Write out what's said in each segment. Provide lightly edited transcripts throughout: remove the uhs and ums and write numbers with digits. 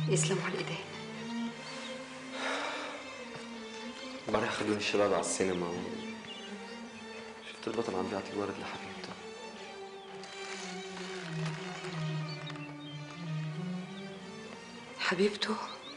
يسلموا هالايدين. امبارح خدوني الشباب على السينما شفت البطل عم بيعطي الورد لحبيبته. حبيبته؟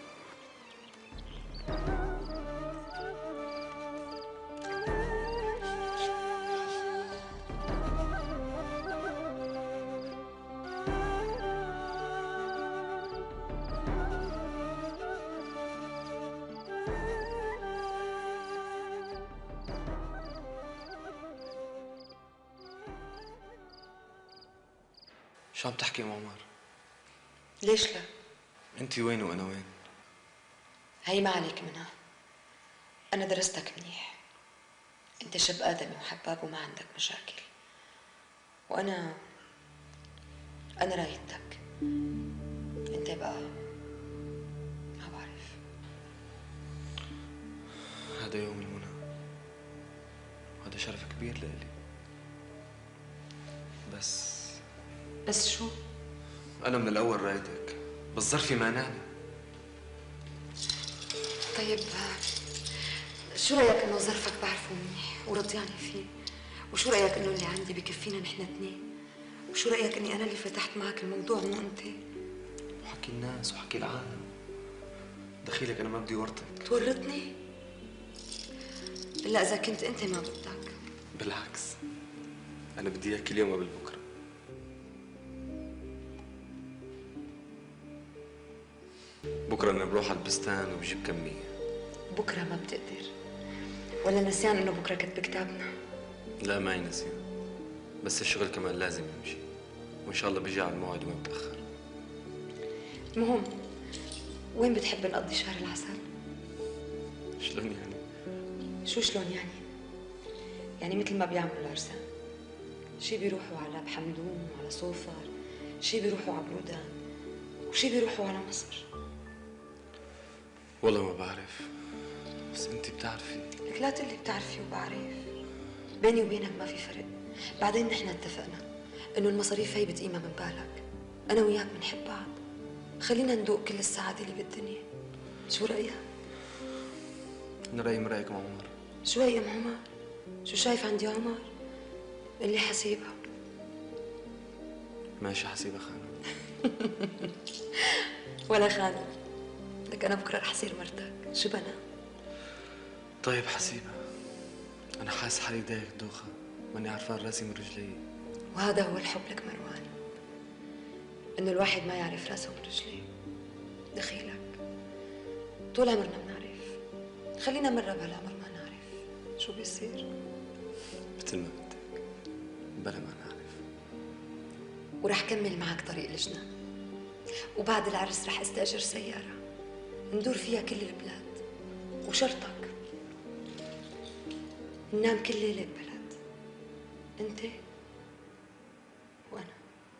شو عم تحكي ام عمر؟ ليش لا؟ انت وين وانا وين؟ هي ما عليك منها. أنا درستك منيح. أنت شاب آدمي وحباب وما عندك مشاكل. وأنا رايدتك. أنت بقى ما بعرف. هذا يوم المنى، وهذا شرف كبير لإلي. بس شو؟ أنا من الأول رايدك، بس ظرفي مانعني. طيب شو رأيك إنه ظرفك بعرفه منيح ورضيانة فيه؟ وشو رأيك إنه اللي عندي بكفينا نحن اثنين؟ وشو رأيك إني أنا اللي فتحت معك الموضوع مو أنت؟ وحكي الناس وحكي العالم. دخيلك أنا ما بدي ورطك. تورطني؟ إلا إذا كنت أنت ما بدك. بالعكس، أنا بدي إياك اليوم قبل بكرة. بكرة أنا بروح على البستان وبجيب كمية. بكرة ما بتقدر، ولا نسيان إنه بكرة كتب كتابنا؟ لا ما نسيان، بس الشغل كمان لازم يمشي، وإن شاء الله بيجي على الموعد وما بتأخر. المهم وين بتحب نقضي شهر العسل؟ شلون يعني؟ شو شلون يعني؟ يعني مثل ما بيعملوا العرسان، شي بيروحوا على بحمدون وعلى صوفر، شي بيروحوا على برودان، وشي بيروحوا على مصر. والله ما بعرف، بس انت بتعرفي. لك لا تقلي بتعرفي وبعرف. بيني وبينك ما في فرق. بعدين نحن اتفقنا انه المصاريف هي بتقيمها من بالك. انا وياك بنحب بعض، خلينا ندوق كل السعادة اللي بالدنيا. شو رأيك؟ أنا رأيي من رأيك يا عمر. شو هي ام عمر؟ شو شايف عندي عمر؟ اللي حسيبها. ماشي حسيبها خانم. ولا خانم، لك انا بكره رح اصير مرتك. شو بنا؟ طيب حسيبها. أنا حاسس حالي دايخ دوخة، ماني عرفان راسي من رجلي. وهذا هو الحب لك مروان، انه الواحد ما يعرف راسه من رجليه. دخيلك طول عمرنا بنعرف، خلينا مرة بهالعمر ما نعرف شو بيصير. مثل ما بدك، بلا ما نعرف. ورح كمل معك طريق الجنة، وبعد العرس رح استأجر سيارة ندور فيها كل البلاد، وشرطك ننام كل ليلة ببلد، انت وانا.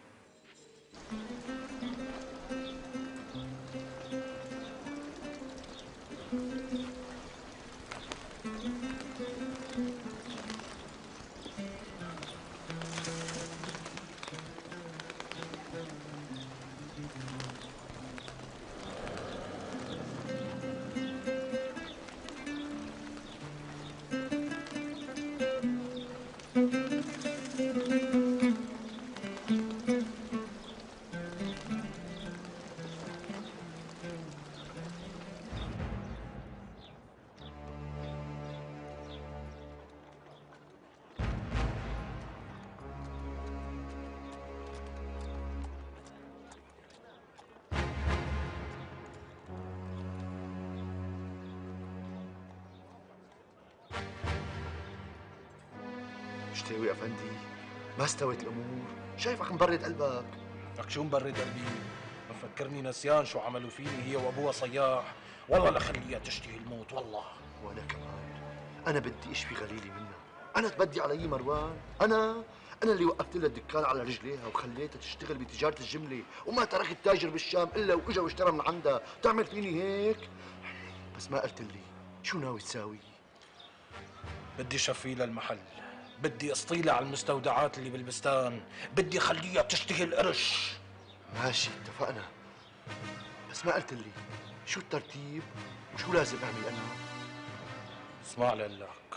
مشتاوي افندي، ما استوت الامور، شايفك مبرد قلبك. لك شو مبرد قلبي؟ مفكرني نسيان شو عملوا فيني هي وابوها صياح؟ والله لخليها تشتهي الموت والله. وانا كمان، انا بدي اشفي غليلي منها. انا تبدي علي مروان؟ انا اللي وقفت لها الدكان على رجليها وخليتها تشتغل بتجارة الجملة، وما تركت تاجر بالشام الا واجا واشترى من عندها. تعمل فيني هيك؟ بس ما قلت لي شو ناوي تساوي؟ بدي شفي لها المحل، بدي اسطيلها على المستودعات اللي بالبستان، بدي اخليها تشتهي القرش. ماشي اتفقنا، بس ما قلت لي شو الترتيب وشو لازم اعمل انا؟ اسمع لك.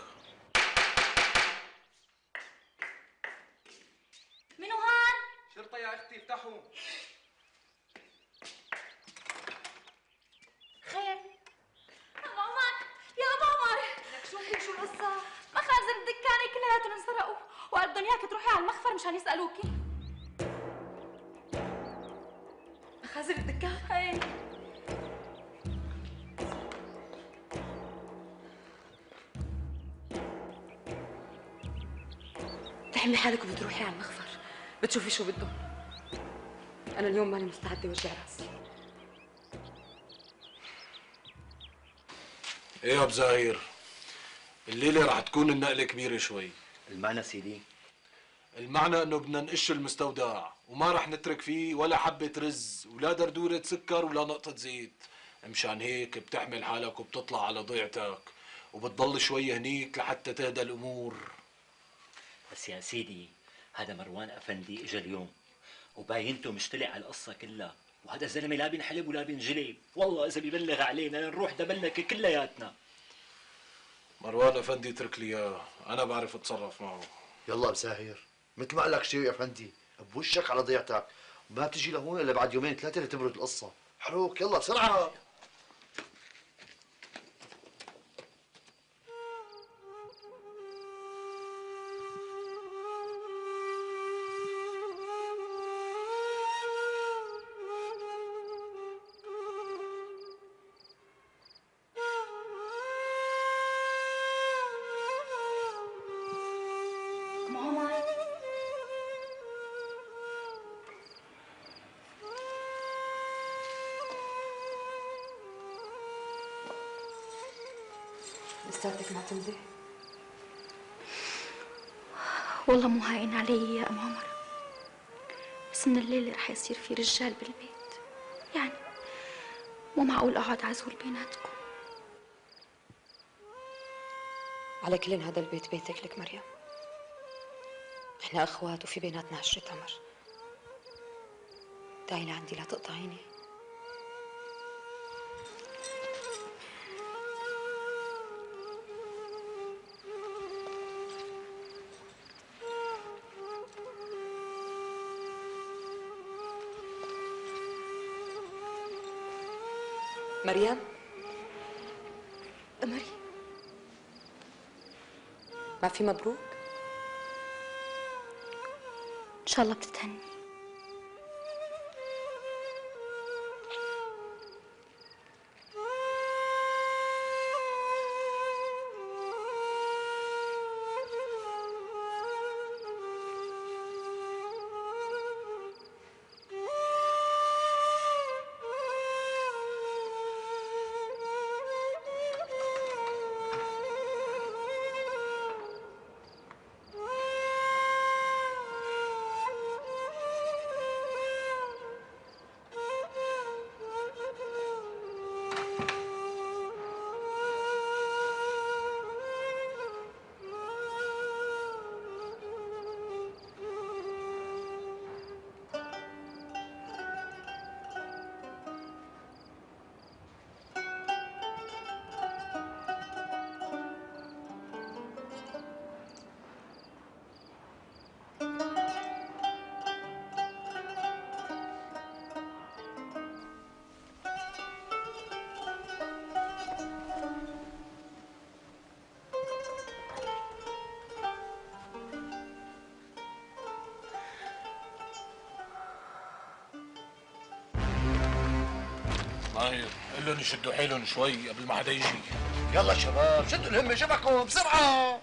منو هان؟ شرطة يا اختي افتحوا. خير. ابو عمر، يا ابو عمر، لك شو في شو القصة؟ مخازن الدكانة كلياتهم انسرقوا، وقال بدهم اياك تروحي على المخفر مشان يسألوكي. مخازن الدكان؟ ايه. بتحمي حالك وبتروحي على المخفر بتشوفي شو بدهم. أنا اليوم ماني مستعدة وجع راسي. ايه يا ابو زهير، الليله رح تكون النقله كبيره شوي. المعنى سيدي؟ المعنى انه بدنا نقش المستودع وما رح نترك فيه ولا حبه رز ولا دردوره سكر ولا نقطه زيت. مشان هيك بتحمل حالك وبتطلع على ضيعتك وبتضل شوي هنيك لحتى تهدى الامور. بس يا سيدي، هذا مروان افندي اجا اليوم وباينته مشتلي على القصه كلها، وهذا الزلمه لا بينحلب ولا بينجلب، والله اذا بيبلغ علينا نروح دبلك كلياتنا. مروان افندي اترك لي اياه، انا بعرف اتصرف معه. يلا بساهر، مثل ما قال لك شيء يا افندي، بوشك على ضيعتك، وما بتجي لهون الا بعد يومين ثلاثه لتبرد القصه. حروك يلا بسرعه. ابو عمر، لساتك معتمدة؟ والله مو هاين علي يا ام عمر، بس من الليله رح يصير في رجال بالبيت، يعني مو معقول اقعد عزول بيناتكم. على كل هذا البيت بيتك لك مريم. احنا اخوات وفي بيناتنا عشرة عمر. تعي لعندي لا تقطعيني. مريم، قمري، ما في مبروك؟ ان شاء الله بتتهني. ماهر، قل لهم يشدوا حيلهم شوي قبل ما حدا يجي. يلا شباب شدوا الهمه شبكوا بسرعه.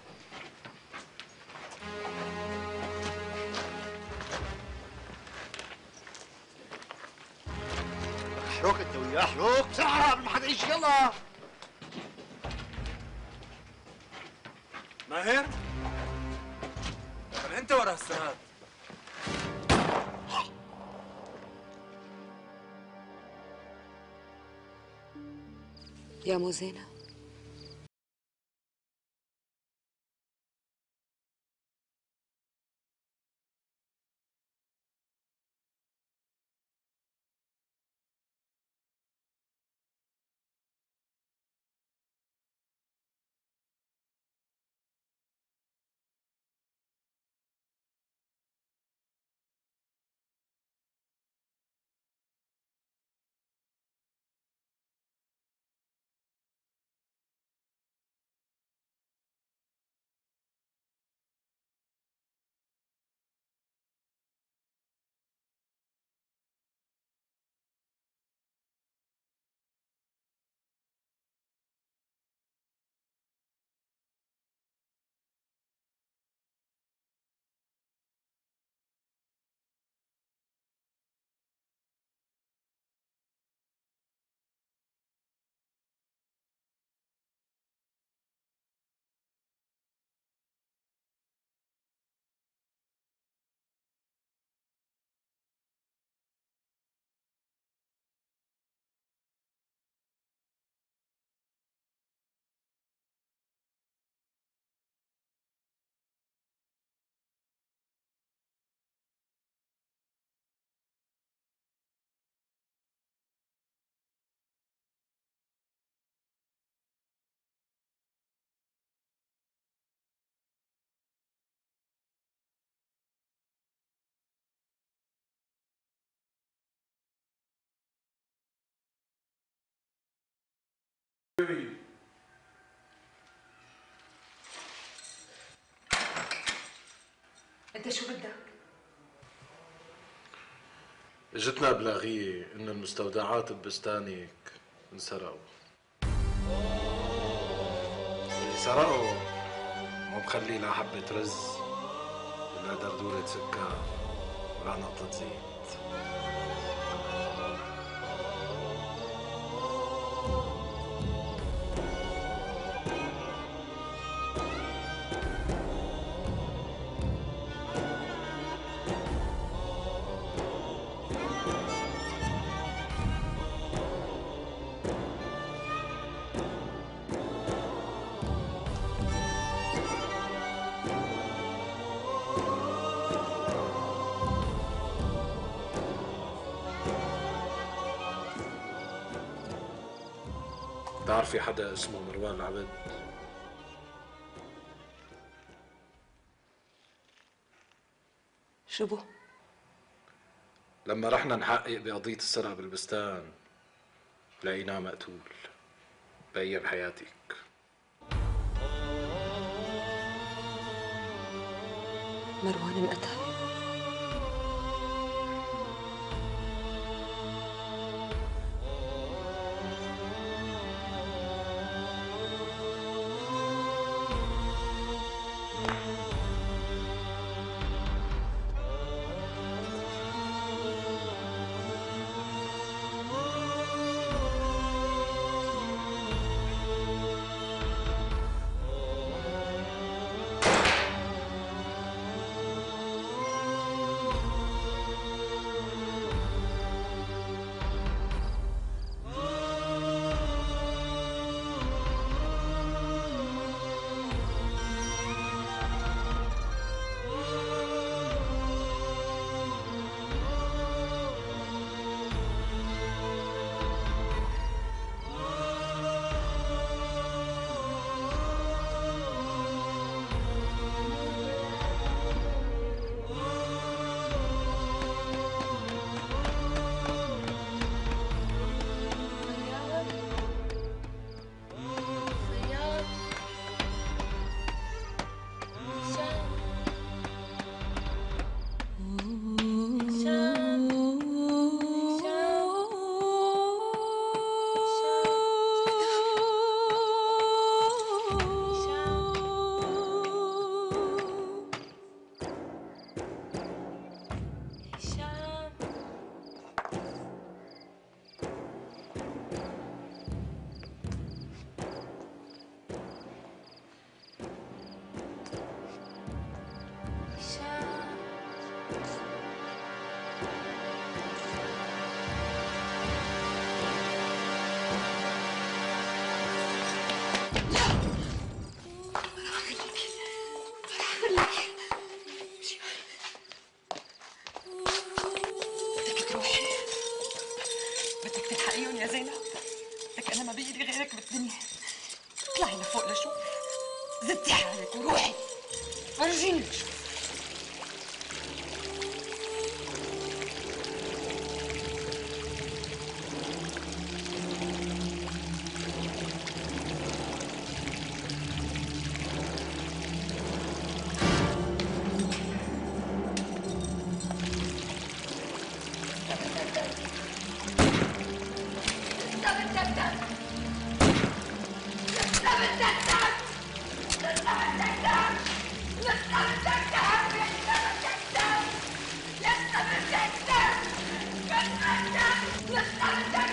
حروك انت وياه، حروك بسرعه قبل ما حدا يجي يلا. ماهر؟ طب انت ورا هالسهاد. يا مو زينة، انت شو بدك؟ اجتنا بلاغية انه المستودعات ببستانك انسرقوا. اللي سرقوا مو مخلي لا حبة رز ولا دردورة سكر ولا نقطة زيت. بتعرفي حدا اسمه مروان العبد؟ شو بو؟ لما رحنا نحقق بقضية السرقة بالبستان لقيناه مقتول بأيام حياتك. مروان انقتل؟ يا زينب، لك انا ما بيدي غيرك بالدنيا. اطلعي لفوق لشوف، زدي حالك وروحي فرجيني شوف. لسه بدك